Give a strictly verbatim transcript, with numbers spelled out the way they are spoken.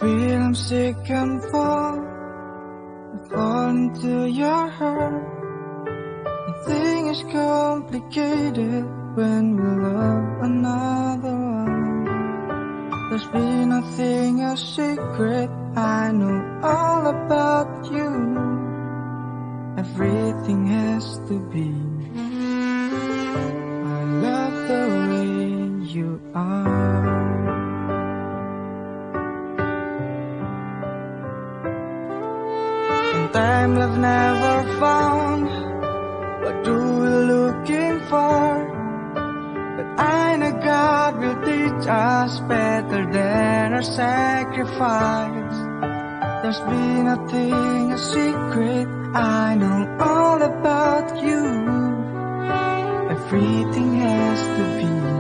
feel I'm sick and fall, I fall into your heart. Nothing is complicated when we love another one. There's been nothing a secret, I know all about you. Everything has to be. I love the way you are. Time love never found. What do we looking for? But I know God will teach us better than our sacrifice. There's been nothing a secret, I know all about you. Everything has to be.